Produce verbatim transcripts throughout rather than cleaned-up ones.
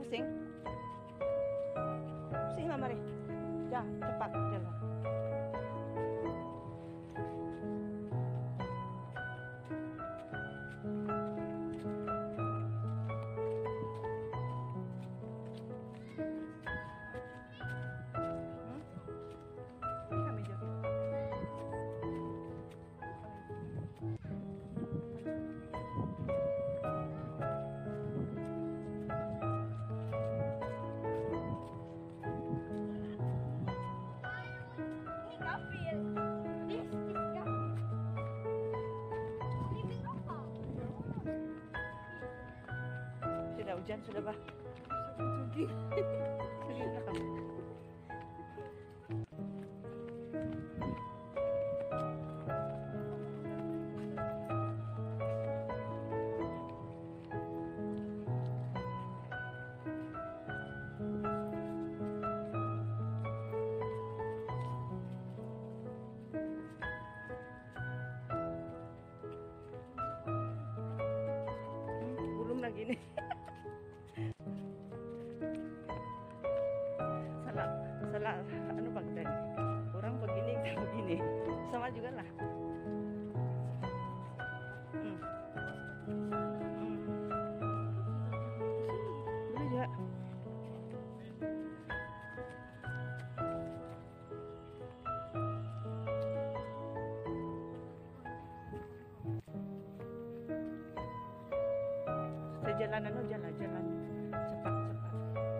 pusing. Pusing lah mari. Ya, cepat jalan. Sudah hujan sudah bah. Sugi. Sugi belakang. Belum lagi nih. salah salah anu bang tadi orang begini kita begini sama juga lah. hmm. Hmm. Boleh juga. Saya jalan anu jalan jalan cepat cepat.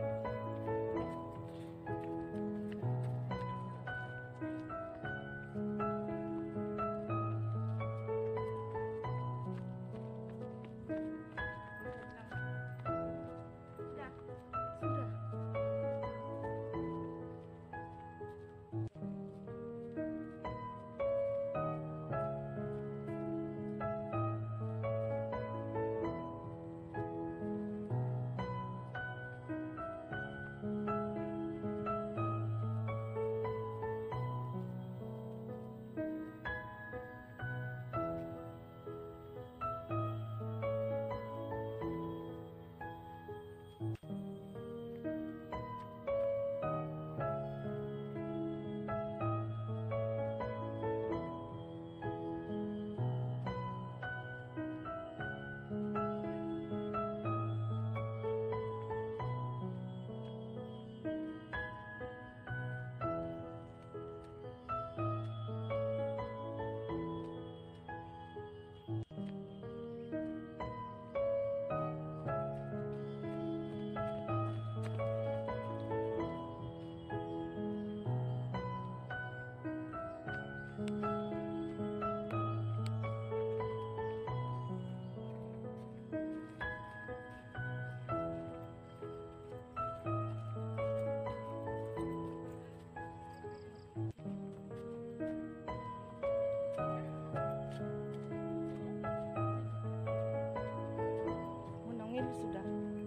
Sudah.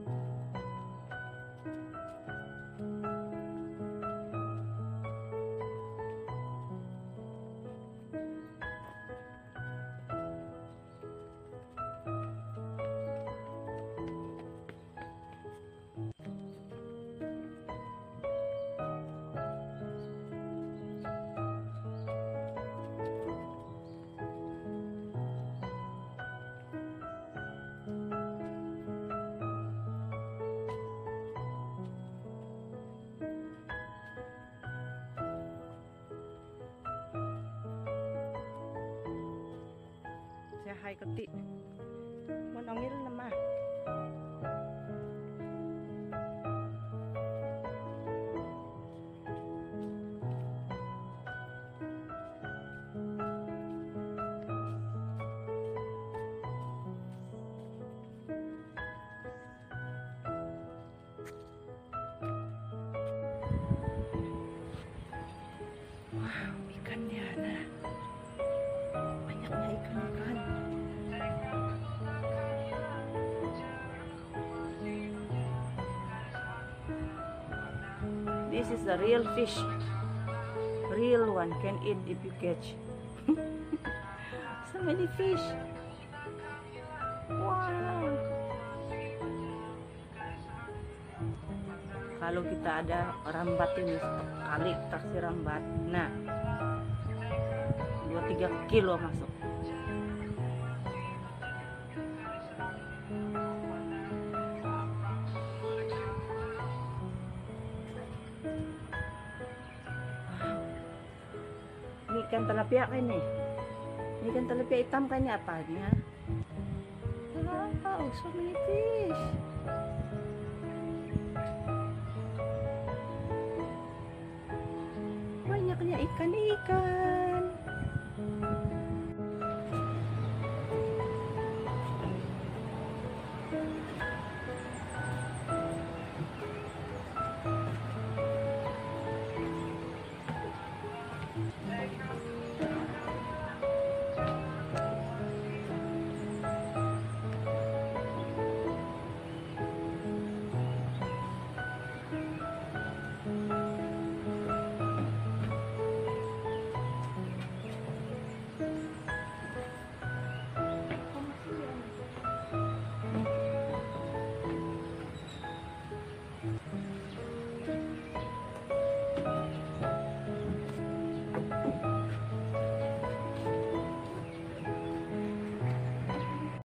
Saya hai ketik. Mau nongil nama. Wow, ikannya nah. Banyaknya ikan-ikan. This is the real fish. Real one can eat if you catch. So many fish. Wow. kalau kita ada rambat ini sekali kasih rambat, nah dua tiga kilo masuk. Ini ikan tilapia kan ini. Ini ikan tilapia hitam kan ini apa ini ya? Wow, so many fish. Banyaknya ikan-ikan.